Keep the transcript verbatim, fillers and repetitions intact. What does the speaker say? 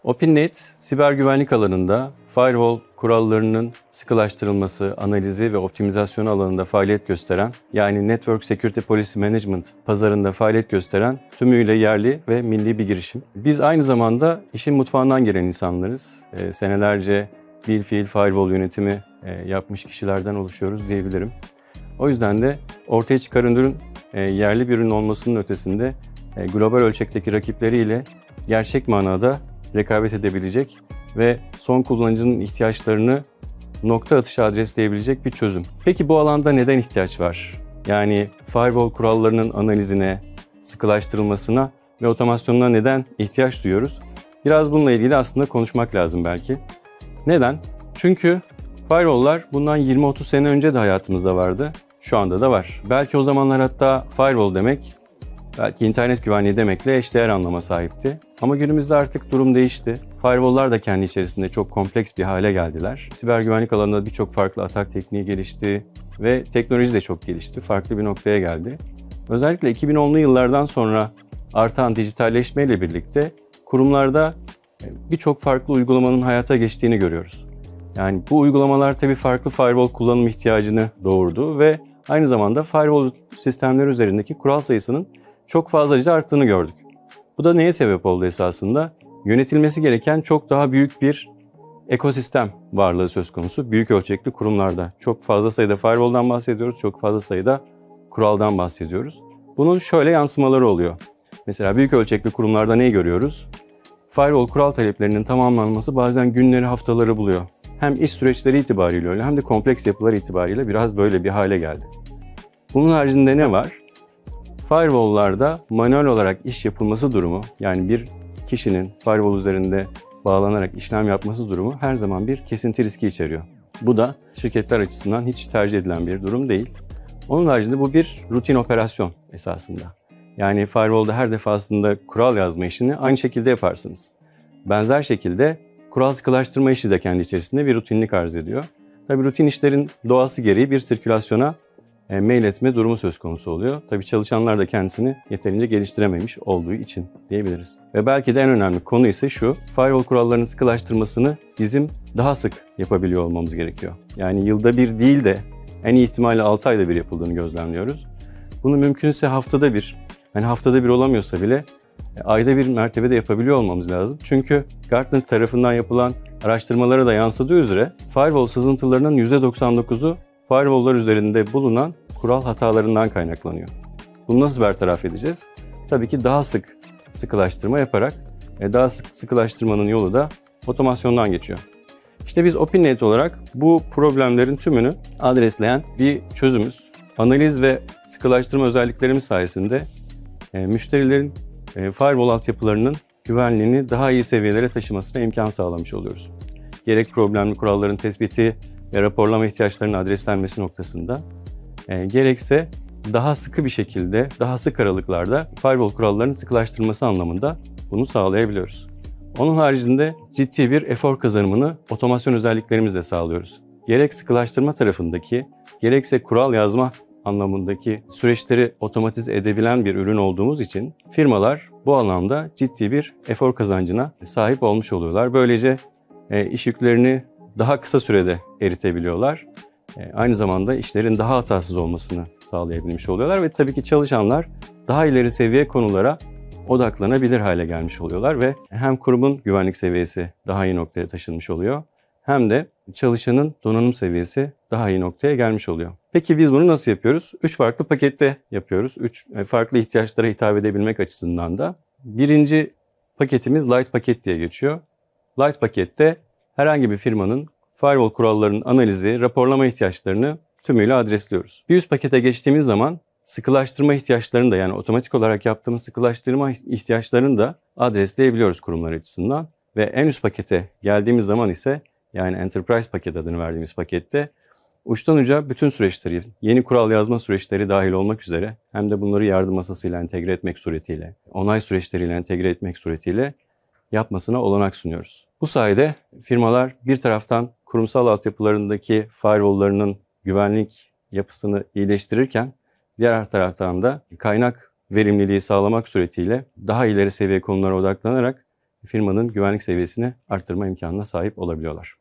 OpenNet, siber güvenlik alanında firewall kurallarının sıkılaştırılması, analizi ve optimizasyonu alanında faaliyet gösteren, yani Network Security Policy Management pazarında faaliyet gösteren tümüyle yerli ve milli bir girişim. Biz aynı zamanda işin mutfağından gelen insanlarız. E, senelerce bil fiil firewall yönetimi e, yapmış kişilerden oluşuyoruz diyebilirim. O yüzden de ortaya çıkan ürün e, yerli bir ürün olmasının ötesinde e, global ölçekteki rakipleriyle gerçek manada rekabet edebilecek ve son kullanıcının ihtiyaçlarını nokta atışı adresleyebilecek bir çözüm. Peki bu alanda neden ihtiyaç var? Yani firewall kurallarının analizine, sıkılaştırılmasına ve otomasyonuna neden ihtiyaç duyuyoruz? Biraz bununla ilgili aslında konuşmak lazım belki. Neden? Çünkü firewall'lar bundan yirmi otuz sene önce de hayatımızda vardı. Şu anda da var. Belki o zamanlar hatta firewall demek, belki internet güvenliği demekle eşdeğer anlama sahipti. Ama günümüzde artık durum değişti. Firewall'lar da kendi içerisinde çok kompleks bir hale geldiler. Siber güvenlik alanında birçok farklı atak tekniği gelişti ve teknoloji de çok gelişti. Farklı bir noktaya geldi. Özellikle iki bin onlu yıllardan sonra artan dijitalleşmeyle birlikte kurumlarda birçok farklı uygulamanın hayata geçtiğini görüyoruz. Yani bu uygulamalar tabii farklı firewall kullanım ihtiyacını doğurdu ve aynı zamanda firewall sistemleri üzerindeki kural sayısının çok fazlaca arttığını gördük. Bu da neye sebep oldu esasında? Yönetilmesi gereken çok daha büyük bir ekosistem varlığı söz konusu. Büyük ölçekli kurumlarda. Çok fazla sayıda firewall'dan bahsediyoruz, çok fazla sayıda kuraldan bahsediyoruz. Bunun şöyle yansımaları oluyor. Mesela büyük ölçekli kurumlarda neyi görüyoruz? Firewall kural taleplerinin tamamlanması bazen günleri, haftaları buluyor. Hem iş süreçleri itibariyle öyle hem de kompleks yapılar itibariyle biraz böyle bir hale geldi. Bunun haricinde ne var? Firewall'larda manuel olarak iş yapılması durumu, yani bir kişinin firewall üzerinde bağlanarak işlem yapması durumu her zaman bir kesinti riski içeriyor. Bu da şirketler açısından hiç tercih edilen bir durum değil. Onun haricinde bu bir rutin operasyon esasında. Yani firewall'da her defasında kural yazma işini aynı şekilde yaparsınız. Benzer şekilde kural sıkılaştırma işi de kendi içerisinde bir rutinlik arz ediyor. Tabii rutin işlerin doğası gereği bir sirkülasyona E, mail etme durumu söz konusu oluyor. Tabii çalışanlar da kendisini yeterince geliştirememiş olduğu için diyebiliriz. Ve belki de en önemli konu ise şu, firewall kurallarının sıkılaştırmasını bizim daha sık yapabiliyor olmamız gerekiyor. Yani yılda bir değil de en iyi ihtimalle altı ayda bir yapıldığını gözlemliyoruz. Bunu mümkünse haftada bir, yani haftada bir olamıyorsa bile e, ayda bir mertebede yapabiliyor olmamız lazım. Çünkü Gartner tarafından yapılan araştırmalara da yansıdığı üzere firewall sızıntılarının yüzde doksan dokuzu firewall'lar üzerinde bulunan kural hatalarından kaynaklanıyor. Bunu nasıl bertaraf edeceğiz? Tabii ki daha sık sıkılaştırma yaparak, daha sık sıkılaştırmanın yolu da otomasyondan geçiyor. İşte biz OpenNet olarak bu problemlerin tümünü adresleyen bir çözümüz. Analiz ve sıkılaştırma özelliklerimiz sayesinde müşterilerin firewall altyapılarının güvenliğini daha iyi seviyelere taşımasına imkan sağlamış oluyoruz. Gerek problemli kuralların tespiti ve raporlama ihtiyaçlarının adreslenmesi noktasında, e, gerekse daha sıkı bir şekilde, daha sık aralıklarda firewall kurallarının sıkılaştırılması anlamında bunu sağlayabiliyoruz. Onun haricinde ciddi bir efor kazanımını otomasyon özelliklerimizle sağlıyoruz. Gerek sıkılaştırma tarafındaki, gerekse kural yazma anlamındaki süreçleri otomatize edebilen bir ürün olduğumuz için firmalar bu anlamda ciddi bir efor kazancına sahip olmuş oluyorlar. Böylece e, iş yüklerini daha kısa sürede eritebiliyorlar. E, aynı zamanda işlerin daha hatasız olmasını sağlayabilmiş oluyorlar ve tabii ki çalışanlar daha ileri seviye konulara odaklanabilir hale gelmiş oluyorlar ve hem kurumun güvenlik seviyesi daha iyi noktaya taşınmış oluyor hem de çalışanın donanım seviyesi daha iyi noktaya gelmiş oluyor. Peki biz bunu nasıl yapıyoruz? Üç farklı pakette yapıyoruz. Üç farklı ihtiyaçlara hitap edebilmek açısından da. Birinci paketimiz Light paket diye geçiyor. Light pakette herhangi bir firmanın firewall kurallarının analizi, raporlama ihtiyaçlarını tümüyle adresliyoruz. Bir üst pakete geçtiğimiz zaman sıkılaştırma ihtiyaçlarını da, yani otomatik olarak yaptığımız sıkılaştırma ihtiyaçlarını da adresleyebiliyoruz kurumlar açısından. Ve en üst pakete geldiğimiz zaman ise, yani Enterprise paket adını verdiğimiz pakette uçtan uca bütün süreçleri, yeni kural yazma süreçleri dahil olmak üzere hem de bunları yardım masasıyla entegre etmek suretiyle, onay süreçleriyle entegre etmek suretiyle yapmasına olanak sunuyoruz. Bu sayede firmalar bir taraftan kurumsal altyapılarındaki firewall'larının güvenlik yapısını iyileştirirken diğer taraftan da kaynak verimliliği sağlamak suretiyle daha ileri seviye konulara odaklanarak firmanın güvenlik seviyesini arttırma imkanına sahip olabiliyorlar.